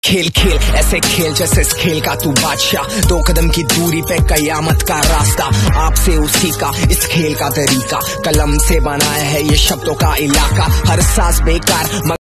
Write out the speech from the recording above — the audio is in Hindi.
खेल खेल ऐसे खेल जैसे इस खेल का तू बादशाह, 2 कदम की दूरी पे कयामत का रास्ता, आपसे उसी का इस खेल का तरीका, कलम से बनाया है ये शब्दों का इलाका, हर सांस बेकार